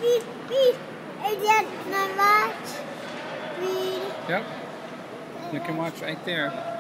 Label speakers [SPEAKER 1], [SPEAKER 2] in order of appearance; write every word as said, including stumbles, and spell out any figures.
[SPEAKER 1] Read, read. And then can I watch? Read.
[SPEAKER 2] Yep. You can watch right there.